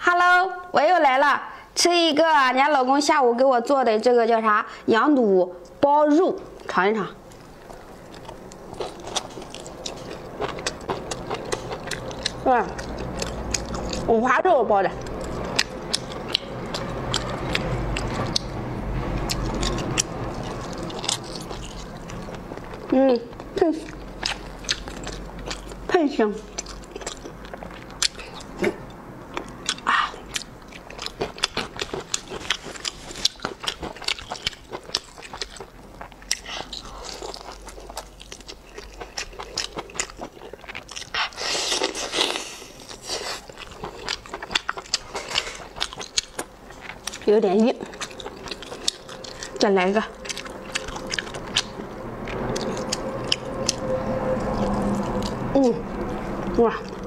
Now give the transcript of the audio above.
Hello，我又来了，吃一个俺家老公下午给我做的这个叫啥羊肚包肉，尝一尝。五花肉包的。喷香。有点硬，再来一个。哇！